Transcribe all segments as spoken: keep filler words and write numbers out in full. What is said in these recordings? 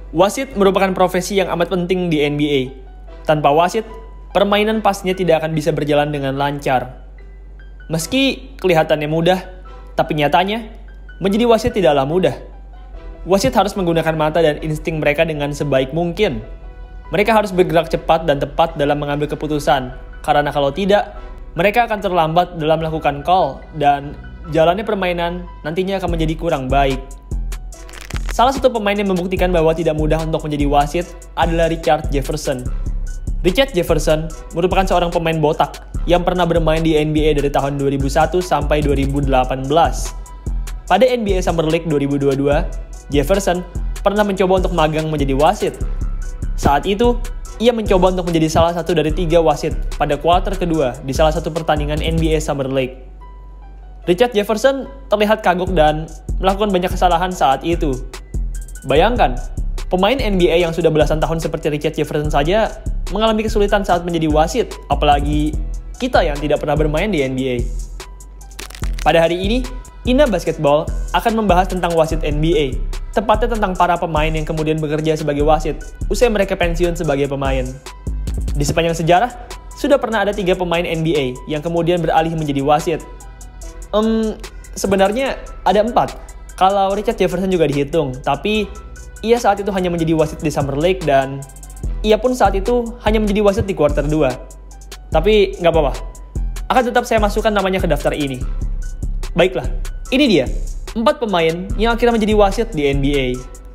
Wasit merupakan profesi yang amat penting di N B A. Tanpa wasit, permainan pastinya tidak akan bisa berjalan dengan lancar. Meski kelihatannya mudah, tapi nyatanya, menjadi wasit tidaklah mudah. Wasit harus menggunakan mata dan insting mereka dengan sebaik mungkin. Mereka harus bergerak cepat dan tepat dalam mengambil keputusan, karena kalau tidak, mereka akan terlambat dalam melakukan call, dan jalannya permainan nantinya akan menjadi kurang baik. Salah satu pemain yang membuktikan bahwa tidak mudah untuk menjadi wasit adalah Richard Jefferson. Richard Jefferson merupakan seorang pemain botak yang pernah bermain di N B A dari tahun dua ribu satu sampai dua ribu delapan belas. Pada N B A Summer League dua ribu dua puluh dua, Jefferson pernah mencoba untuk magang menjadi wasit. Saat itu, ia mencoba untuk menjadi salah satu dari tiga wasit pada kuarter kedua di salah satu pertandingan N B A Summer League. Richard Jefferson terlihat kagok dan melakukan banyak kesalahan saat itu. Bayangkan, pemain N B A yang sudah belasan tahun seperti Richard Jefferson saja mengalami kesulitan saat menjadi wasit, apalagi kita yang tidak pernah bermain di N B A. Pada hari ini, Ina Basketball akan membahas tentang wasit N B A, tepatnya tentang para pemain yang kemudian bekerja sebagai wasit usai mereka pensiun sebagai pemain. Di sepanjang sejarah, sudah pernah ada tiga pemain N B A yang kemudian beralih menjadi wasit. Um, sebenarnya ada empat, kalau Richard Jefferson juga dihitung, tapi ia saat itu hanya menjadi wasit di Summer League dan ia pun saat itu hanya menjadi wasit di kuarter dua. Tapi nggak apa-apa, akan tetap saya masukkan namanya ke daftar ini. Baiklah, ini dia, empat pemain yang akhirnya menjadi wasit di N B A.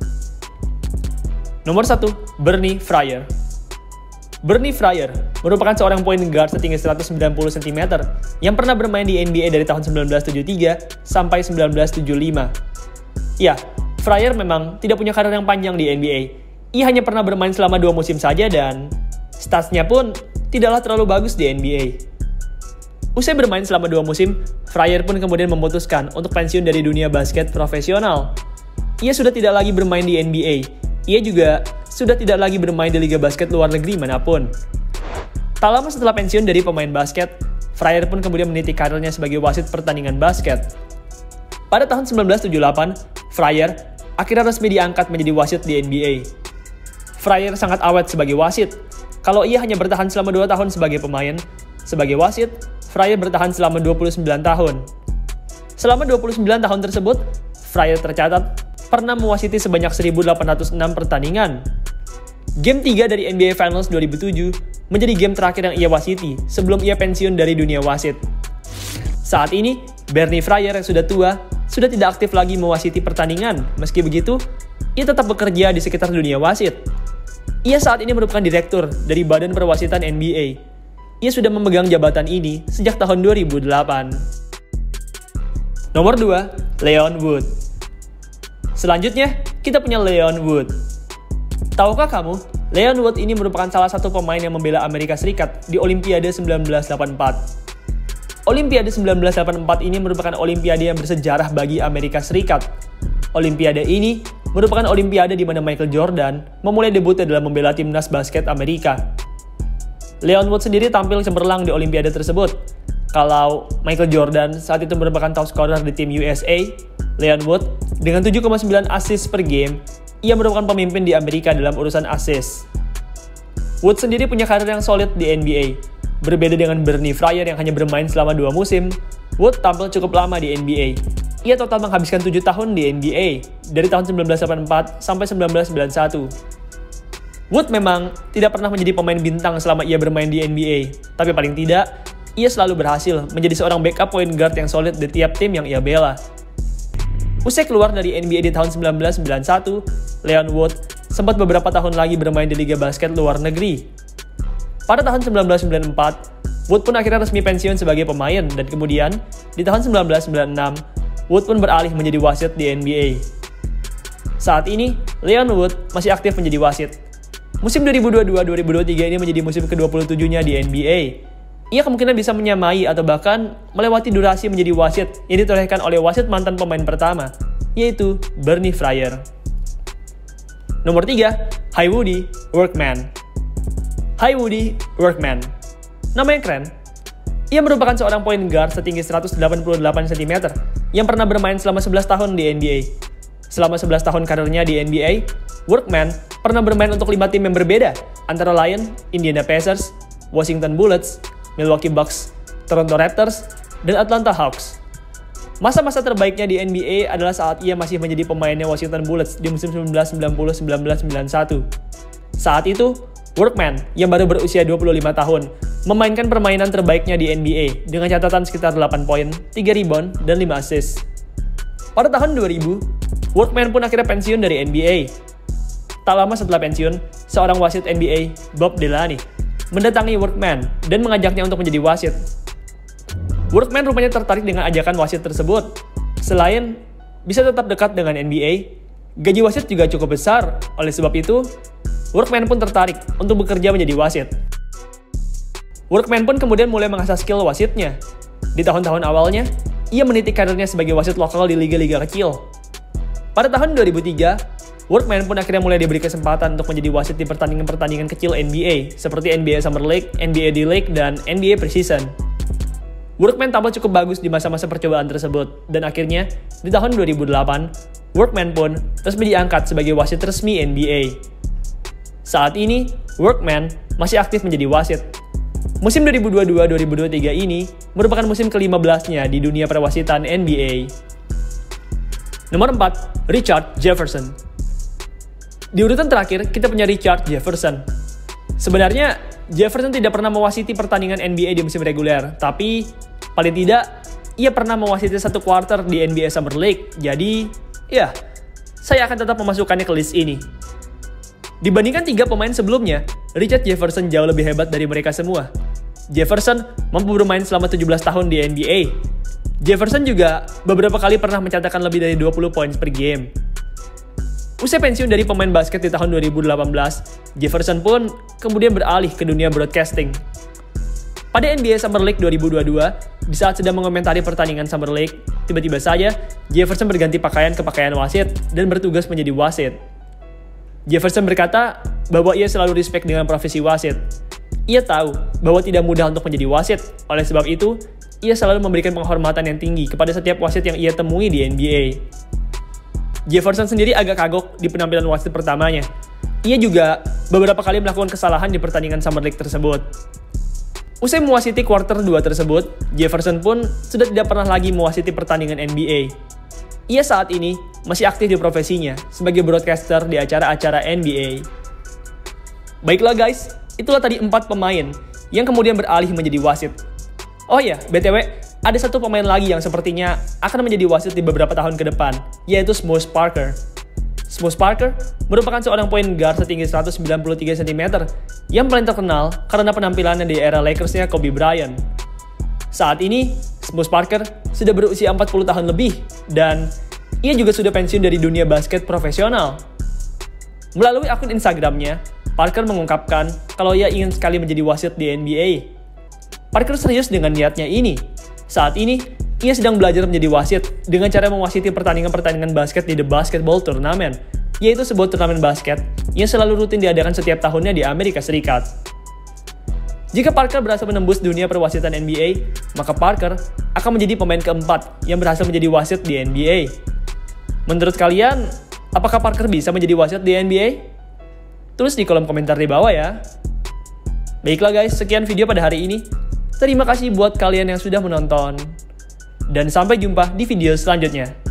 Nomor satu, Bernie Fryer. Bernie Fryer merupakan seorang point guard setinggi seratus sembilan puluh sentimeter yang pernah bermain di N B A dari tahun sembilan belas tujuh puluh tiga sampai sembilan belas tujuh puluh lima. Ya, Fryer memang tidak punya karir yang panjang di N B A. Ia hanya pernah bermain selama dua musim saja dan statsnya pun tidaklah terlalu bagus di N B A. Usai bermain selama dua musim, Fryer pun kemudian memutuskan untuk pensiun dari dunia basket profesional. Ia sudah tidak lagi bermain di N B A. Ia juga sudah tidak lagi bermain di liga basket luar negeri manapun. Tak lama setelah pensiun dari pemain basket, Fryer pun kemudian meniti karirnya sebagai wasit pertandingan basket. Pada tahun sembilan belas tujuh puluh delapan, Fryer akhirnya resmi diangkat menjadi wasit di N B A. Fryer sangat awet sebagai wasit. Kalau ia hanya bertahan selama dua tahun sebagai pemain, sebagai wasit, Fryer bertahan selama dua puluh sembilan tahun. Selama dua puluh sembilan tahun tersebut, Fryer tercatat pernah mewasiti sebanyak seribu delapan ratus enam pertandingan. Game tiga dari N B A Finals dua ribu tujuh menjadi game terakhir yang ia wasiti sebelum ia pensiun dari dunia wasit. Saat ini, Bernie Fryer yang sudah tua sudah tidak aktif lagi mewasiti pertandingan. Meski begitu, ia tetap bekerja di sekitar dunia wasit. Ia saat ini merupakan direktur dari Badan Perwasitan N B A. Ia sudah memegang jabatan ini sejak tahun dua ribu delapan. Nomor dua, Leon Wood. Selanjutnya, kita punya Leon Wood. Tahukah kamu, Leon Wood ini merupakan salah satu pemain yang membela Amerika Serikat di Olimpiade seribu sembilan ratus delapan puluh empat. Olimpiade seribu sembilan ratus delapan puluh empat ini merupakan Olimpiade yang bersejarah bagi Amerika Serikat. Olimpiade ini merupakan Olimpiade di mana Michael Jordan memulai debutnya dalam membela timnas basket Amerika. Leon Wood sendiri tampil cemerlang di Olimpiade tersebut. Kalau Michael Jordan saat itu merupakan top scorer di tim U S A, Leon Wood dengan tujuh koma sembilan assist per game, ia merupakan pemimpin di Amerika dalam urusan assist. Wood sendiri punya karir yang solid di N B A. Berbeda dengan Bernie Fryer yang hanya bermain selama dua musim, Wood tampil cukup lama di N B A. Ia total menghabiskan tujuh tahun di N B A, dari tahun seribu sembilan ratus delapan puluh empat sampai seribu sembilan ratus sembilan puluh satu. Wood memang tidak pernah menjadi pemain bintang selama ia bermain di N B A, tapi paling tidak, ia selalu berhasil menjadi seorang backup point guard yang solid di tiap tim yang ia bela. Usai keluar dari N B A di tahun seribu sembilan ratus sembilan puluh satu, Leon Wood sempat beberapa tahun lagi bermain di liga basket luar negeri. Pada tahun seribu sembilan ratus sembilan puluh empat, Wood pun akhirnya resmi pensiun sebagai pemain dan kemudian di tahun seribu sembilan ratus sembilan puluh enam, Wood pun beralih menjadi wasit di N B A. Saat ini, Leon Wood masih aktif menjadi wasit. Musim dua ribu dua puluh dua dua ribu dua puluh tiga ini menjadi musim ke dua puluh tujuh-nya di N B A. Ia kemungkinan bisa menyamai atau bahkan melewati durasi menjadi wasit yang ditorehkan oleh wasit mantan pemain pertama, yaitu Bernie Fryer. Nomor tiga, Haywoody Workman. Haywoody Workman. Nama yang keren. Ia merupakan seorang point guard setinggi seratus delapan puluh delapan sentimeter yang pernah bermain selama sebelas tahun di N B A. Selama sebelas tahun karirnya di N B A, Workman pernah bermain untuk lima tim yang berbeda, antara Lions, Indiana Pacers, Washington Bullets, Milwaukee Bucks, Toronto Raptors, dan Atlanta Hawks. Masa-masa terbaiknya di N B A adalah saat ia masih menjadi pemainnya Washington Bullets di musim sembilan belas sembilan puluh sampai sembilan belas sembilan puluh satu. Saat itu, Workman yang baru berusia dua puluh lima tahun memainkan permainan terbaiknya di N B A dengan catatan sekitar delapan poin, tiga rebound, dan lima assist. Pada tahun dua ribu, Workman pun akhirnya pensiun dari N B A. Tak lama setelah pensiun, seorang wasit N B A, Bob Delaney, mendatangi Workman dan mengajaknya untuk menjadi wasit. Workman rupanya tertarik dengan ajakan wasit tersebut. Selain bisa tetap dekat dengan N B A, gaji wasit juga cukup besar. Oleh sebab itu, Workman pun tertarik untuk bekerja menjadi wasit. Workman pun kemudian mulai mengasah skill wasitnya. Di tahun-tahun awalnya, ia meniti karirnya sebagai wasit lokal di liga-liga kecil. Pada tahun dua ribu tiga, Workman pun akhirnya mulai diberi kesempatan untuk menjadi wasit di pertandingan-pertandingan kecil N B A, seperti N B A Summer League, N B A D-League, dan N B A Preseason. Workman tampil cukup bagus di masa-masa percobaan tersebut, dan akhirnya, di tahun dua ribu delapan, Workman pun resmi diangkat sebagai wasit resmi N B A. Saat ini, Workman masih aktif menjadi wasit. Musim dua ribu dua puluh dua dua ribu dua puluh tiga ini merupakan musim ke-lima belas-nya di dunia perwasitan N B A. Nomor empat, Richard Jefferson. Di urutan terakhir, kita punya Richard Jefferson. Sebenarnya, Jefferson tidak pernah mewasiti pertandingan N B A di musim reguler, tapi paling tidak, ia pernah mewasiti satu quarter di N B A Summer League. Jadi, ya, saya akan tetap memasukkannya ke list ini. Dibandingkan tiga pemain sebelumnya, Richard Jefferson jauh lebih hebat dari mereka semua. Jefferson mampu bermain selama tujuh belas tahun di N B A. Jefferson juga beberapa kali pernah mencatatkan lebih dari dua puluh poin per game. Usai pensiun dari pemain basket di tahun dua ribu delapan belas, Jefferson pun kemudian beralih ke dunia broadcasting. Pada N B A Summer League dua ribu dua puluh dua, di saat sedang mengomentari pertandingan Summer League, tiba-tiba saja Jefferson berganti pakaian ke pakaian wasit dan bertugas menjadi wasit. Jefferson berkata bahwa ia selalu respect dengan profesi wasit. Ia tahu bahwa tidak mudah untuk menjadi wasit, oleh sebab itu, ia selalu memberikan penghormatan yang tinggi kepada setiap wasit yang ia temui di N B A. Jefferson sendiri agak kagok di penampilan wasit pertamanya. Ia juga beberapa kali melakukan kesalahan di pertandingan Summer League tersebut. Usai mewasiti quarter dua tersebut, Jefferson pun sudah tidak pernah lagi mewasiti pertandingan N B A. Ia saat ini masih aktif di profesinya sebagai broadcaster di acara-acara N B A. Baiklah guys, itulah tadi empat pemain yang kemudian beralih menjadi wasit. Oh ya, B T W, ada satu pemain lagi yang sepertinya akan menjadi wasit di beberapa tahun ke depan, yaitu Smush Parker. Smush Parker merupakan seorang point guard setinggi seratus sembilan puluh tiga sentimeter yang paling terkenal karena penampilannya di era Lakers-nya Kobe Bryant. Saat ini, Smush Parker sudah berusia empat puluh tahun lebih dan ia juga sudah pensiun dari dunia basket profesional. Melalui akun Instagramnya, Parker mengungkapkan kalau ia ingin sekali menjadi wasit di N B A. Parker serius dengan niatnya ini. Saat ini, ia sedang belajar menjadi wasit dengan cara mewasiti pertandingan-pertandingan basket di The Basketball Tournament, yaitu sebuah turnamen basket yang selalu rutin diadakan setiap tahunnya di Amerika Serikat. Jika Parker berhasil menembus dunia perwasitan N B A, maka Parker akan menjadi pemain keempat yang berhasil menjadi wasit di N B A. Menurut kalian, apakah Parker bisa menjadi wasit di N B A? Tulis di kolom komentar di bawah ya. Baiklah guys, sekian video pada hari ini. Terima kasih buat kalian yang sudah menonton. Dan sampai jumpa di video selanjutnya.